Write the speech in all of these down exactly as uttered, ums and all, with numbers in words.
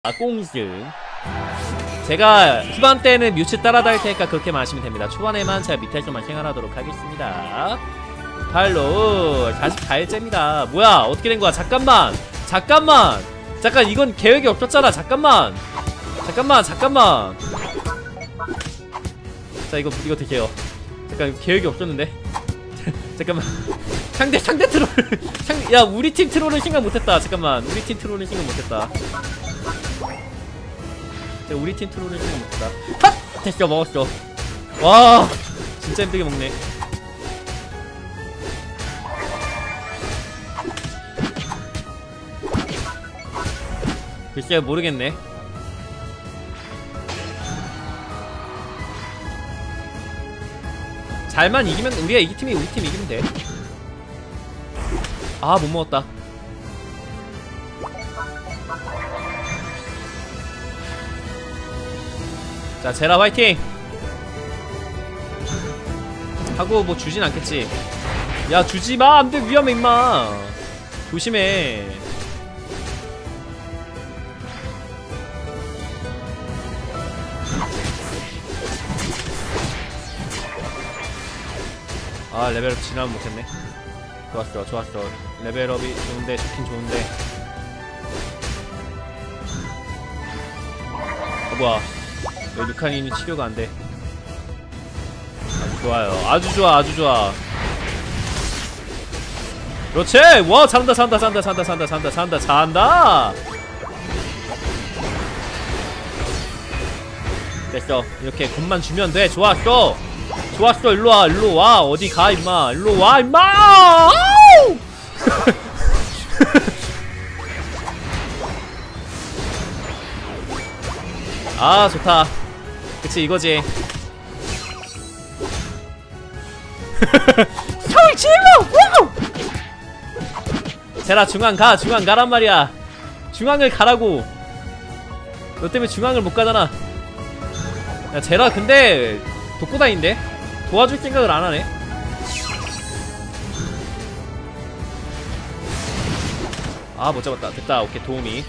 아, 꽁승. 제가 후반 때는 뮤츠 따라다닐 테니까 그렇게 마시면 됩니다. 초반에만 제가 밑에서만 생활하도록 하겠습니다. 팔로우 사십사 일째입니다. 뭐야, 어떻게 된 거야? 잠깐만, 잠깐만, 잠깐, 이건 계획이 없었잖아. 잠깐만, 잠깐만, 잠깐만. 자, 이거 이거 드세요. 잠깐, 계획이 없었는데. 잠깐만. 상대 상대 트롤. 상, 야, 우리 팀 트롤은 생각 못했다. 잠깐만, 우리 팀 트롤은 생각 못했다. 우리 팀 트롤을 생각 못했다. 핫! 됐어, 먹었어. 와, 진짜 힘들게 먹네. 글쎄, 모르겠네. 잘만 이기면, 우리가 이 팀이 우리 팀 이기면 돼. 아, 못 먹었다. 자, 제라 화이팅! 하고 뭐 주진 않겠지. 야, 주지마! 안돼! 위험해 임마! 조심해. 아, 레벨업 지나면 못했네. 좋았어, 좋았어. 레벨업이 좋은데, 좋긴 좋은데. 어, 뭐야. 왜 루카님이 치료가 안 돼? 아주 좋아요. 아주 좋아, 아주 좋아. 그렇지! 와, 잘한다, 잘한다, 잘한다, 잘한다, 잘한다, 잘한다, 잘한다, 잘한다! 됐어. 이렇게 굿만 주면 돼. 좋았어! 좋았어, 일로와, 일로와. 어디 가, 임마. 일로와, 임마! 아, 좋다. 그치, 이거지. 형이 질러! 제라, 중앙 가, 중앙 가란 말이야. 중앙을 가라고. 너 때문에 중앙을 못 가잖아. 야, 제라, 근데 독고다인데? 도와줄 생각을 안 하네. 아, 못 잡았다. 됐다. 오케이, 도움이.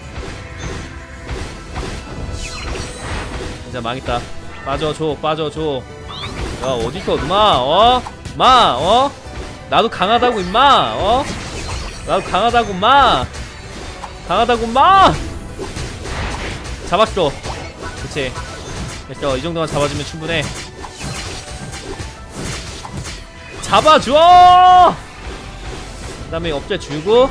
진짜 망했다. 빠져줘, 빠져줘. 야, 어디서, 누마, 어? 마, 어? 나도 강하다고, 임마, 어? 나도 강하다고, 마! 강하다고, 마! 잡았어. 그치. 됐어. 이 정도만 잡아주면 충분해. 잡아줘! 그 다음에 업체 주고.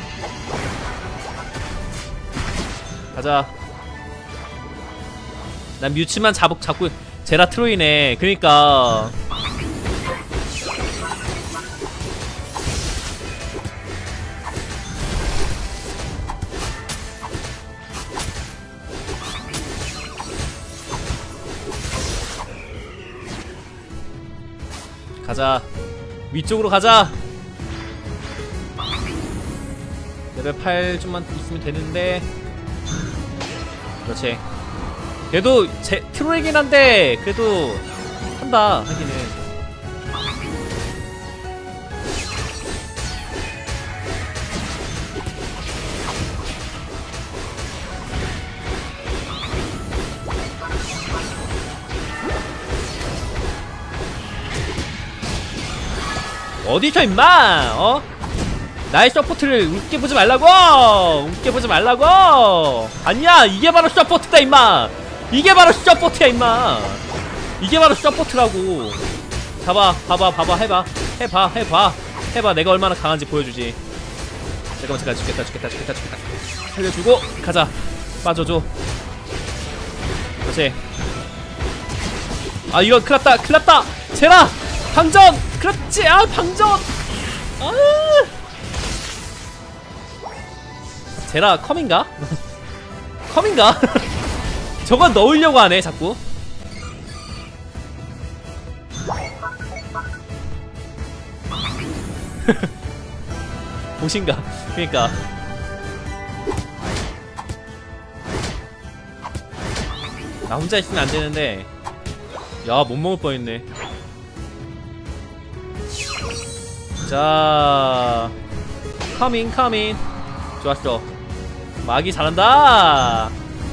가자. 난 뮤츠만 잡, 잡고 제라 트로이네. 그니까 가자. 위쪽으로 가자. 레벨 팔 좀만 있으면 되는데. 그렇지. 그래도 제 트롤이긴 한데 그래도 한다 하기는. 어디서 임마! 어? 나의 서포트를 웃게 보지 말라고! 웃게 보지 말라고! 아니야! 이게 바로 서포트다 임마! 이게 바로 서포트야 임마. 이게 바로 서포트라고. 봐봐, 봐봐, 봐봐, 해봐, 해봐, 해봐, 해봐. 내가 얼마나 강한지 보여주지. 잠깐만, 잠깐. 죽겠다, 죽겠다, 죽겠다, 죽겠다. 살려주고 가자. 빠져줘. 그렇지. 아, 이거 큰일났다, 큰일났다. 제라, 방전. 그렇지. 아, 방전. 아, 제라 컴인가? 컴인가? 저건 넣으려고 하네, 자꾸. 보신가? 그니까. 나 혼자 있으면 안 되는데. 야, 못 먹을 뻔 했네. 자, 커밍, 커밍. 좋았어. 마기 잘한다.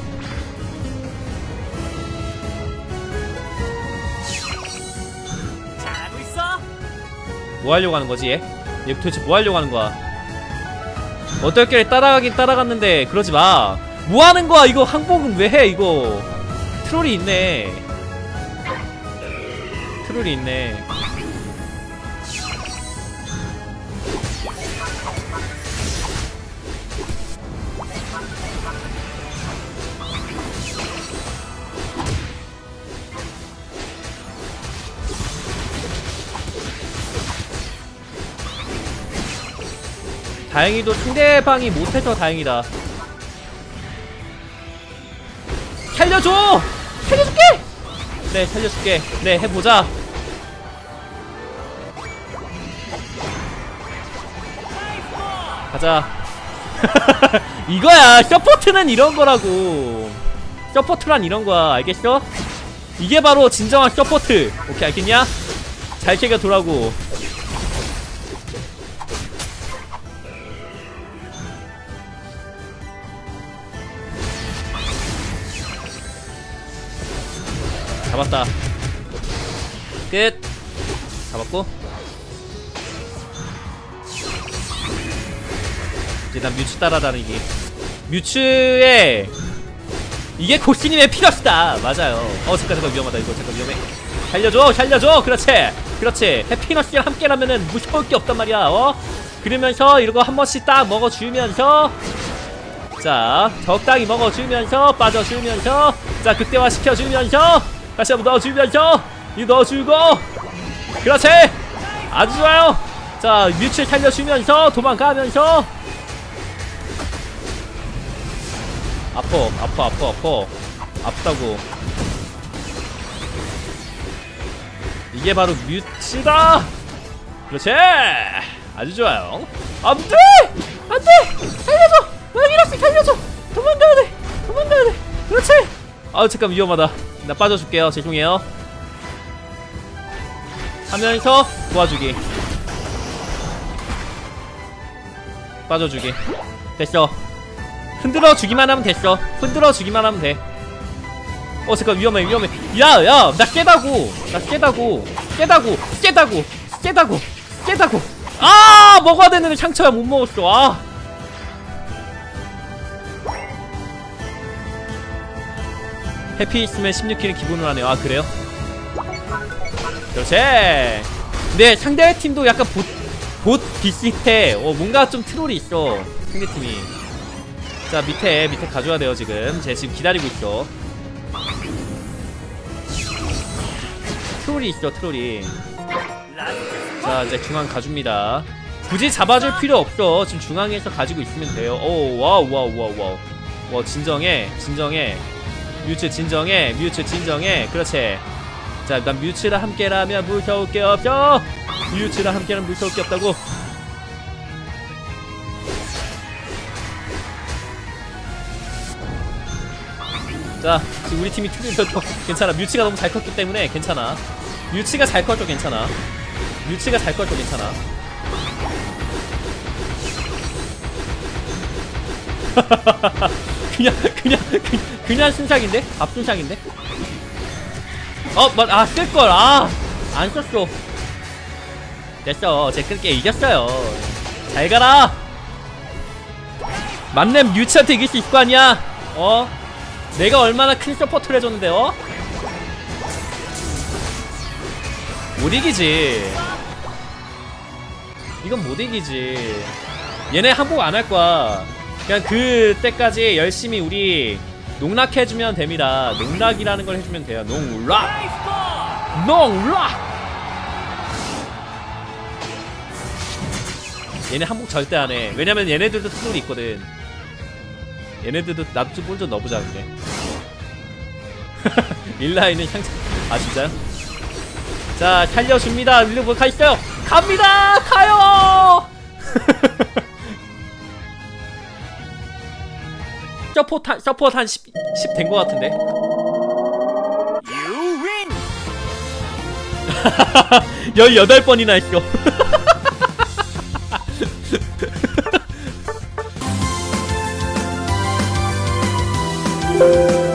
잘하고 있어. 뭐 하려고 하는 거지 얘? 얘 도대체 뭐 하려고 하는 거야? 어떨결에 따라가긴 따라갔는데 그러지 마. 뭐 하는 거야 이거. 항복은 왜 해 이거. 트롤이 있네. 트롤이 있네. 다행히도 상대방이 못해서 다행이다. 살려줘! 살려줄게! 네, 살려줄게. 네, 해보자. 가자. 이거야. 서포트는 이런 거라고. 서포트란 이런 거야. 알겠어? 이게 바로 진정한 서포트. 오케이, 알겠냐? 잘 챙겨 두라고. 잡았다. 끝. 잡았고. 이제 난 뮤츠 따라다니기. 뮤츠의 이게 고스님의 피넛이다. 맞아요. 어 잠깐 잠깐 위험하다 이거. 잠깐 위험해. 살려줘 살려줘. 그렇지 그렇지. 해피넛이랑 함께라면은 무서울 게 없단 말이야. 어? 그러면서 이러고 한 번씩 딱 먹어주면서, 자 적당히 먹어주면서 빠져주면서, 자 극대화 시켜주면서 다시 한번 넣어주면서 이거 넣어주고, 그렇지 아주 좋아요. 자 뮤츠 살려주면서 도망가면서. 아퍼 아퍼 아퍼 아퍼 아프다고. 이게 바로 뮤츠다. 그렇지 아주 좋아요. 안돼 안돼 살려줘. 마기너스 살려줘. 도망가야돼 도망가야돼. 그렇지. 아우 잠깐 위험하다. 나 빠져줄게요. 죄송해요. 하면서 도와주기. 빠져주기. 됐어. 흔들어 주기만 하면 됐어. 흔들어 주기만 하면 돼. 어 잠깐 위험해 위험해. 야야 나 깨다고. 나 깨다고 깨다고 깨다고 깨다고 깨다고. 아 먹어야 되는데 상처야 못 먹었어. 아 해피 있으면 십육 킬은 기본으로 하네요. 아 그래요? 그렇지. 근데 상대 팀도 약간 봇, 봇 비슷해. 어 뭔가 좀 트롤이 있어 상대팀이. 자 밑에 밑에 가줘야 돼요. 지금 쟤 지금 기다리고 있어. 트롤이 있어 트롤이. 자 이제 중앙 가줍니다. 굳이 잡아줄 필요 없어. 지금 중앙에서 가지고 있으면 돼요. 오 와우 와우 와우 와우. 와 진정해 진정해. 뮤츠 진정해. 뮤츠 진정해. 그렇지. 자 난 뮤츠랑 함께라면 무서울 게 없어. 뮤츠랑 함께라면 무서울 게 없다고. 자 지금 우리 팀이 투리도 괜찮아. 뮤츠가 너무 잘 컸기 때문에 괜찮아. 뮤츠가 잘 컸죠. 괜찮아. 뮤츠가 잘 컸죠. 괜찮아. 그냥 그냥 그, 그냥 순삭인데? 밥순삭인데? 어 맞 아 쓸걸. 아 안 썼어. 됐어. 제 끌게 이겼어요. 잘 가라. 만렙 뮤츠한테 이길 수 있을 거 아니야. 어? 내가 얼마나 큰 서포트를 해줬는데. 어? 못 이기지. 이건 못 이기지. 얘네 항복 안 할 거야. 그냥 그때까지 열심히 우리 농락해주면 됩니다. 농락이라는 걸 해주면 돼요. 농락! 농락! 얘네 항복 절대 안 해. 왜냐면 얘네들도 트롤이 있거든. 얘네들도 나도 좀 먼저 넣어보자. 근데 일라인은 향상. 아 진짜요? 자 살려줍니다. 일로 뭐 가있어요. 갑니다. 가요. 서포트 한, 서포트 한 십, 십 된 거 같은데. You win. 열여덟 번이나 했어. 어?